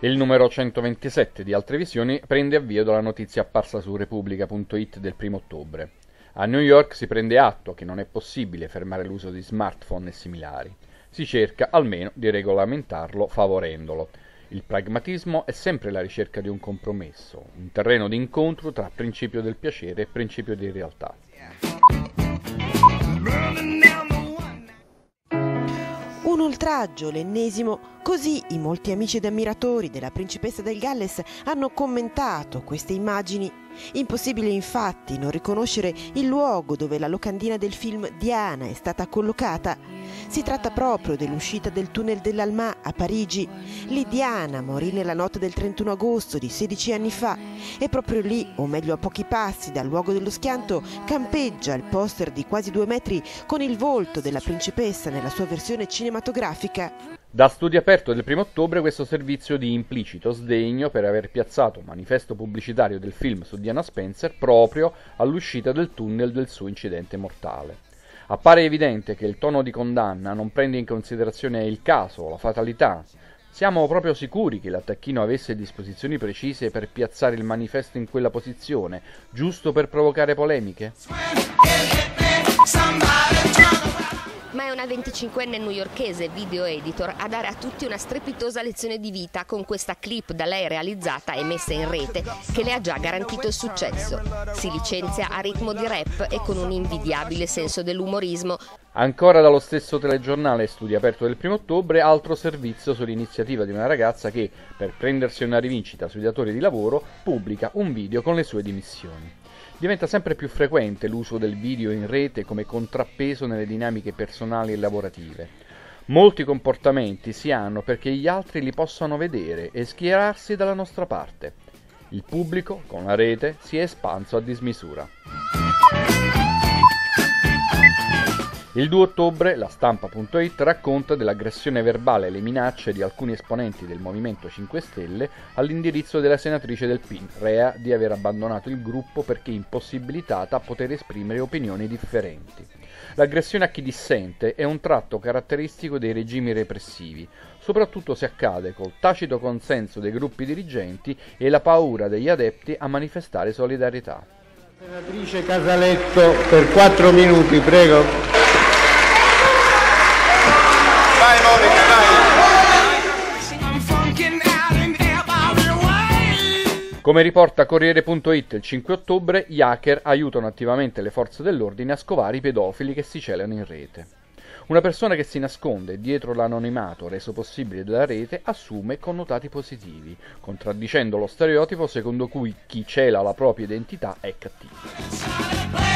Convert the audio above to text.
Il numero 127 di Altre Visioni prende avvio dalla notizia apparsa su Repubblica.it del 1° ottobre. A New York si prende atto che non è possibile fermare l'uso di smartphone e similari. Si cerca almeno di regolamentarlo favorendolo. Il pragmatismo è sempre la ricerca di un compromesso, un terreno di incontro tra principio del piacere e principio di realtà. Un oltraggio, l'ennesimo, così i molti amici ed ammiratori della principessa del Galles hanno commentato queste immagini. Impossibile infatti non riconoscere il luogo dove la locandina del film Diana è stata collocata. Si tratta proprio dell'uscita del tunnel dell'Alma a Parigi. Lì Diana morì nella notte del 31 agosto di 16 anni fa e proprio lì, o meglio a pochi passi dal luogo dello schianto, campeggia il poster di quasi 2 metri con il volto della principessa nella sua versione cinematografica. Da Studio Aperto del 1° ottobre questo servizio di implicito sdegno per aver piazzato un manifesto pubblicitario del film su Diana Spencer proprio all'uscita del tunnel del suo incidente mortale. Appare evidente che il tono di condanna non prende in considerazione il caso, la fatalità. Siamo proprio sicuri che l'attacchino avesse disposizioni precise per piazzare il manifesto in quella posizione, giusto per provocare polemiche? Ma è una 25enne newyorkese video editor a dare a tutti una strepitosa lezione di vita con questa clip da lei realizzata e messa in rete che le ha già garantito il successo. Si licenzia a ritmo di rap e con un invidiabile senso dell'umorismo. Ancora dallo stesso telegiornale Studio Aperto del 1° ottobre, altro servizio sull'iniziativa di una ragazza che, per prendersi una rivincita sui datori di lavoro, pubblica un video con le sue dimissioni. Diventa sempre più frequente l'uso del video in rete come contrappeso nelle dinamiche personali e lavorative. Molti comportamenti si hanno perché gli altri li possano vedere e schierarsi dalla nostra parte. Il pubblico, con la rete, si è espanso a dismisura. Il 2 ottobre la Stampa.it racconta dell'aggressione verbale e le minacce di alcuni esponenti del Movimento 5 Stelle all'indirizzo della senatrice del PIN, rea di aver abbandonato il gruppo perché impossibilitata a poter esprimere opinioni differenti. L'aggressione a chi dissente è un tratto caratteristico dei regimi repressivi, soprattutto se accade col tacito consenso dei gruppi dirigenti e la paura degli adepti a manifestare solidarietà. Senatrice Casaletto, per 4 minuti, prego. Vai Monica, vai! Come riporta Corriere.it il 5 ottobre, gli hacker aiutano attivamente le forze dell'ordine a scovare i pedofili che si celano in rete. Una persona che si nasconde dietro l'anonimato reso possibile dalla rete assume connotati positivi, contraddicendo lo stereotipo secondo cui chi cela la propria identità è cattivo.